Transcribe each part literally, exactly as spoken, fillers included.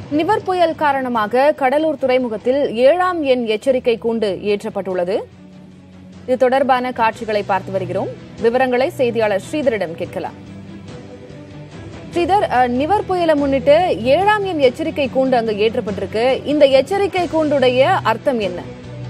நிவர் புயல் காரணமாக கடலூர் துறைமுகத்தில் ஏழாம் எண் எச்சரிக்கை கூண்டு ஏற்றப்பட்டுள்ளது. இது தொடர்பான காட்சிகளை பார்த்து வருகிறோம். விவரங்களை செய்தியாளர் ஸ்ரீதரிடம் கேட்கலாம். ஸ்ரீதர், நிவர் புயலை முன்னிட்டு ஏழாம் எண் எச்சரிக்கை கூண்டு அங்கு ஏற்றப்பட்டிருக்கு. இந்த எச்சரிக்கை கூண்டுடைய அர்த்தம் என்ன?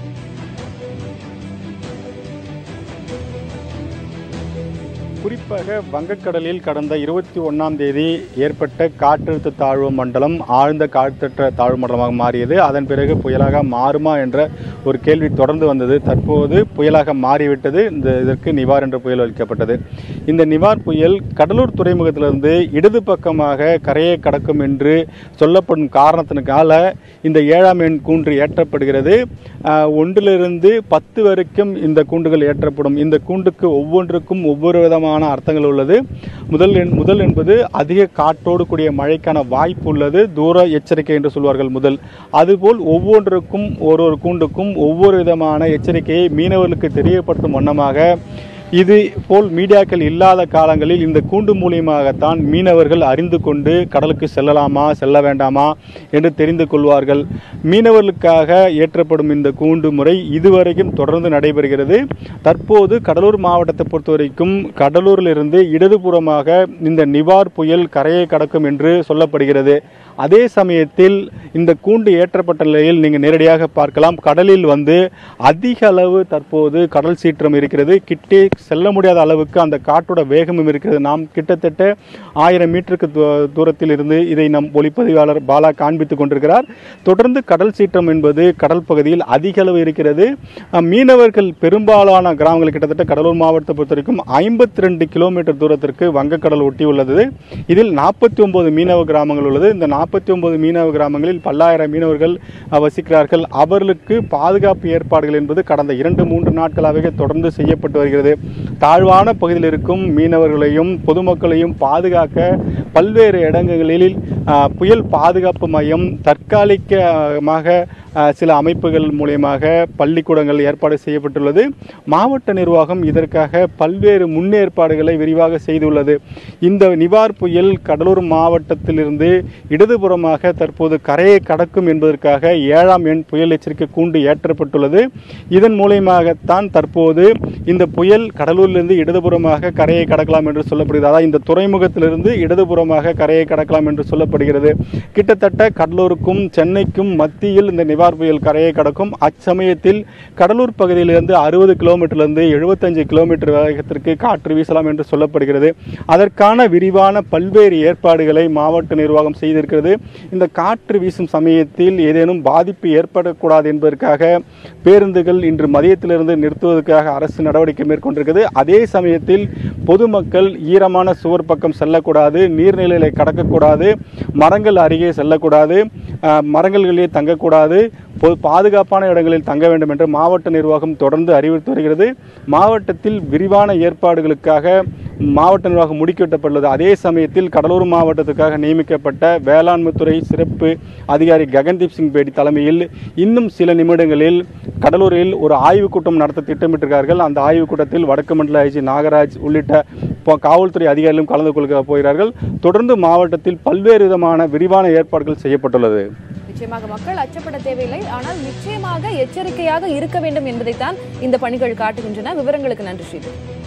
குறிப்பாக வங்கக்கடலில் கடந்த இருபத்தி ஒன்றாம் தேதி ஏற்பட்ட காற்றழுத்த தாழ்வு மண்டலம் ஆழ்ந்த காற்றழுத்த தாழ்வு மண்டலமாக மாறியது. அதன் பிறகு புயலாக மாறுமா என்ற ஒரு கேள்வி தொடர்ந்து வந்தது. தற்போது புயலாக மாறிவிட்டது. இந்த இதற்கு நிவார் என்ற புயல் அளிக்கப்பட்டது. இந்த நிவார் புயல் கடலூர் துறைமுகத்திலிருந்து இடது பக்கமாக கரையை கடக்கும் என்று சொல்லப்படும் காரணத்தினால இந்த ஏழாம் எண் கூண்டு ஏற்றப்படுகிறது. ஒன்றிலிருந்து பத்து வரைக்கும் இந்த கூண்டுகள் ஏற்றப்படும். இந்த கூண்டுக்கு ஒவ்வொன்றுக்கும் ஒவ்வொரு விதமான அர்த்தங்கள் உள்ளது. முதல் முதல் என்பது அதிக காற்றோடு கூடிய மழைக்கான வாய்ப்பு உள்ளது. தூர எச்சரிக்கை என்று சொல்வார்கள் முதல். அதுபோல் ஒவ்வொன்றுக்கும் ஒரு ஒரு கூண்டுக்கும் ஒவ்வொரு விதமான எச்சரிக்கையை மீனவர்களுக்கு தெரியப்படுத்தும் வண்ணமாக இது போல் மீடியாக்கள் இல்லாத காலங்களில் இந்த கூண்டு மூலியமாகத்தான் மீனவர்கள் அறிந்து கொண்டு கடலுக்கு செல்லலாமா செல்ல வேண்டாமா என்று தெரிந்து கொள்வார்கள். மீனவர்களுக்காக ஏற்றப்படும் இந்த கூண்டு முறை இதுவரைக்கும் தொடர்ந்து நடைபெறுகிறது. தற்போது கடலூர் மாவட்டத்தை பொறுத்தவரைக்கும் கடலூரிலிருந்து இடதுபுறமாக இந்த நிவார் புயல் கரையை கடக்கும் என்று சொல்லப்படுகிறது. அதே சமயத்தில் இந்த கூண்டு ஏற்றப்பட்ட நிலையில் நீங்கள் நேரடியாக பார்க்கலாம். கடலில் வந்து அதிக அளவு தற்போது கடல் சீற்றம் இருக்கிறது. கிட்டே செல்ல முடியாத அளவுக்கு அந்த காற்றோட வேகமும் இருக்கிறது. நாம் கிட்டத்தட்ட ஆயிரம் மீட்டருக்கு தூரத்தில் இருந்து இதை நம் ஒளிப்பதிவாளர் பாலா காண்பித்துக் கொண்டிருக்கிறார். தொடர்ந்து கடல் சீற்றம் என்பது கடல் பகுதியில் அதிக அளவு இருக்கிறது. மீனவர்கள் பெரும்பாலான கிராமங்கள் கிட்டத்தட்ட கடலூர் மாவட்டத்தை பொறுத்த வரைக்கும் ஐம்பத்தி ரெண்டு கிலோமீட்டர் தூரத்திற்கு வங்கக்கடல் ஒட்டி உள்ளது. இதில் நாற்பத்தி ஒன்பது மீனவ கிராமங்கள் உள்ளது. இந்த நாற்பத்தி ஒன்பது மீனவ கிராமங்களில் பல்லாயிரம் மீனவர்கள் வசிக்கிறார்கள். அவர்களுக்கு பாதுகாப்பு ஏற்பாடுகள் என்பது கடந்த இரண்டு மூன்று நாட்களாகவே தொடர்ந்து செய்யப்பட்டு வருகிறது. தாழ்வான பகுதியில் இருக்கும் மீனவர்களையும் பொதுமக்களையும் பாதுகாக்க பல்வேறு இடங்களில் புயல் பாதுகாப்பு மையம் தற்காலிகமாக சில அமைப்புகள் மூலமாக பள்ளிக்கூடங்கள் ஏற்பாடு செய்யப்பட்டுள்ளது. மாவட்ட நிர்வாகம் இதற்காக பல்வேறு முன்னேற்பாடுகளை விரிவாக செய்துள்ளது. இந்த நிவார் புயல் கடலூர் மாவட்டத்திலிருந்து இடதுபுறமாக தற்போது கரையை கடக்கும் என்பதற்காக ஏழாம் எண் புயல் எச்சரிக்கை கூண்டு ஏற்றப்பட்டுள்ளது. இதன் மூலமாகத்தான் தற்போது இந்த புயல் கடலூரிலிருந்து இடதுபுறமாக கரையை கடக்கலாம் என்று சொல்லப்படுகிறது. அதாவது இந்த துறைமுகத்திலிருந்து இடதுபுறமாக கரையை கடக்கலாம் என்று சொல்லப்படுகிறது. கிட்டத்தட்ட கடலூருக்கும் சென்னைக்கும் மத்தியில் இந்த நிவார் புயல் கரையை கடக்கும். அச்சமயத்தில் கடலூர் பகுதியிலிருந்து அறுபது கிலோமீட்டர்லிருந்து எழுபத்தஞ்சு கிலோமீட்டர் வேகத்திற்கு காற்று வீசலாம் என்று சொல்லப்படுகிறது. அதற்கான விரிவான பல்வேறு ஏற்பாடுகளை மாவட்ட நிர்வாகம் செய்திருக்கிறது. இந்த காற்று வீசும் சமயத்தில் ஏதேனும் பாதிப்பு ஏற்படக்கூடாது என்பதற்காக பேருந்துகள் இன்று மதியத்திலிருந்து நிறுத்துவதற்காக அரசு நடவடிக்கை மேற்கொண்டிருக்கிறது. அதே சமயத்தில் பொதுமக்கள் ஈரமான சுவர் பக்கம் செல்லக்கூடாது, நீர்நிலைகளை கடக்கக்கூடாது, மரங்கள் அருகே செல்லக்கூடாது, மரங்களிலே தங்கக்கூடாது, பாதுகாப்பான இடங்களில் தங்க வேண்டும் என்று மாவட்ட நிர்வாகம் தொடர்ந்து அறிவுறுத்தி வருகிறது. மாவட்டத்தில் விரிவான ஏற்பாடுகளுக்காக மாவட்ட நிர்வாகம் முடுக்கிவிட்டப்பட்டுள்ளது. அதே சமயத்தில் கடலூர் மாவட்டத்துக்காக நியமிக்கப்பட்ட வேளாண்மைத்துறை சிறப்பு அதிகாரி ககன்தீப் சிங் பேடி தலைமையில் இன்னும் சில நிமிடங்களில் கடலூரில் ஒரு ஆய்வுக் கூட்டம் நடத்த திட்டமிட்டிருக்கிறார்கள். அந்த ஆய்வுக் கூட்டத்தில் வடக்கு மண்டல ஐஜி நாகராஜ் உள்ளிட்ட காவல்துறை அதிகாரிகளும் கலந்து கொள்ள போகிறார்கள். தொடர்ந்து மாவட்டத்தில் பல்வேறு விதமான விரிவான ஏற்பாடுகள் செய்யப்பட்டுள்ளது. நிச்சயமாக மக்கள் அச்சப்பட தேவையில்லை, ஆனால் நிச்சயமாக எச்சரிக்கையாக இருக்க வேண்டும் என்பதைத்தான் இந்த பணிகள் காட்டுகின்றன. விவரங்களுக்கு நன்றி ஸ்ரீதர்.